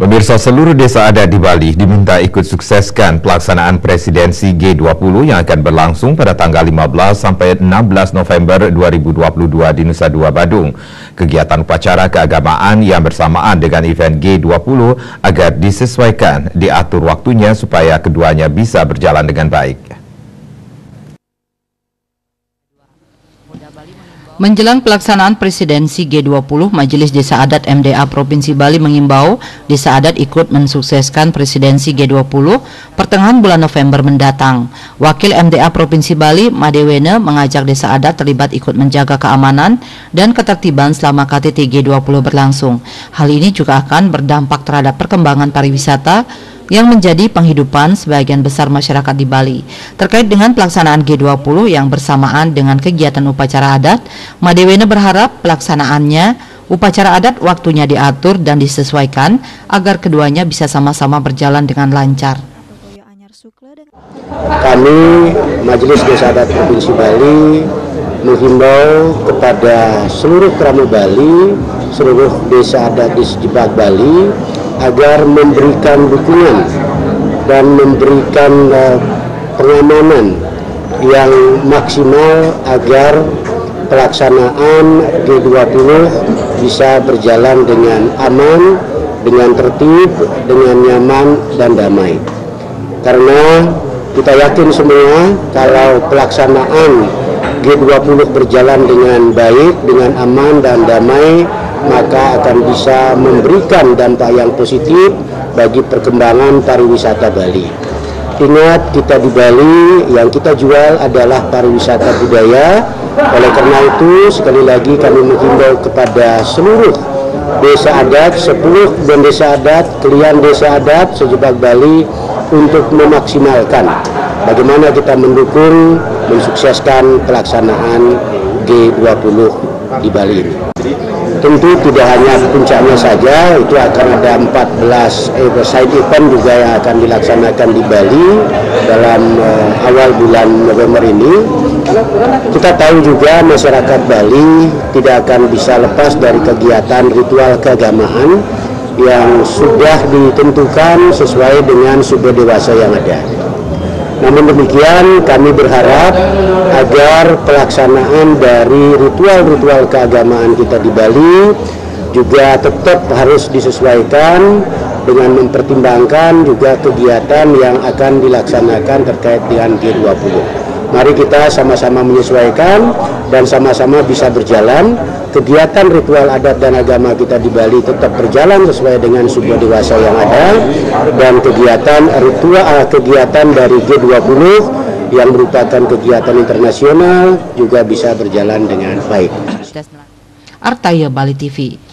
Pemirsa, seluruh desa adat di Bali diminta ikut sukseskan pelaksanaan presidensi G20 yang akan berlangsung pada tanggal 15 sampai 16 November 2022 di Nusa Dua, Badung. Kegiatan upacara keagamaan yang bersamaan dengan event G20 agar disesuaikan, diatur waktunya supaya keduanya bisa berjalan dengan baik. Menjelang pelaksanaan presidensi G20, Majelis Desa Adat MDA Provinsi Bali mengimbau desa adat ikut mensukseskan presidensi G20 pertengahan bulan November mendatang. Wakil MDA Provinsi Bali, Madewene, mengajak desa adat terlibat ikut menjaga keamanan dan ketertiban selama KTT G20 berlangsung. Hal ini juga akan berdampak terhadap perkembangan pariwisata yang menjadi penghidupan sebagian besar masyarakat di Bali. Terkait dengan pelaksanaan G20 yang bersamaan dengan kegiatan upacara adat, Madewene berharap pelaksanaannya upacara adat waktunya diatur dan disesuaikan agar keduanya bisa sama-sama berjalan dengan lancar. Kami Majelis Desa Adat Provinsi Bali menghimbau kepada seluruh Kramo Bali, seluruh desa adat di Sejebak Bali agar memberikan dukungan dan memberikan pengamanan yang maksimal agar pelaksanaan G20 bisa berjalan dengan aman, dengan tertib, dengan nyaman dan damai. Karena kita yakin semua kalau pelaksanaan G20 berjalan dengan baik, dengan aman dan damai, maka akan bisa memberikan dampak yang positif bagi perkembangan pariwisata Bali. Ingat, kita di Bali yang kita jual adalah pariwisata budaya. Oleh karena itu, sekali lagi kami menghimbau kepada seluruh desa adat, 10 dan desa adat, kalian desa adat Sejebak Bali untuk memaksimalkan bagaimana kita mendukung, mensukseskan pelaksanaan G20 di Bali ini. Tentu tidak hanya puncaknya saja, itu akan ada 14 side event juga yang akan dilaksanakan di Bali dalam awal bulan November ini. Kita tahu juga masyarakat Bali tidak akan bisa lepas dari kegiatan ritual keagamaan yang sudah ditentukan sesuai dengan sumber dewasa yang ada. Namun demikian, kami berharap agar pelaksanaan dari ritual-ritual keagamaan kita di Bali juga tetap harus disesuaikan dengan mempertimbangkan juga kegiatan yang akan dilaksanakan terkait dengan G20. Mari kita sama-sama menyesuaikan dan sama-sama bisa berjalan. Kegiatan ritual adat dan agama kita di Bali tetap berjalan sesuai dengan sumber dewasa yang ada, dan kegiatan dari G20 yang merupakan kegiatan internasional juga bisa berjalan dengan baik. Artaya Bali TV.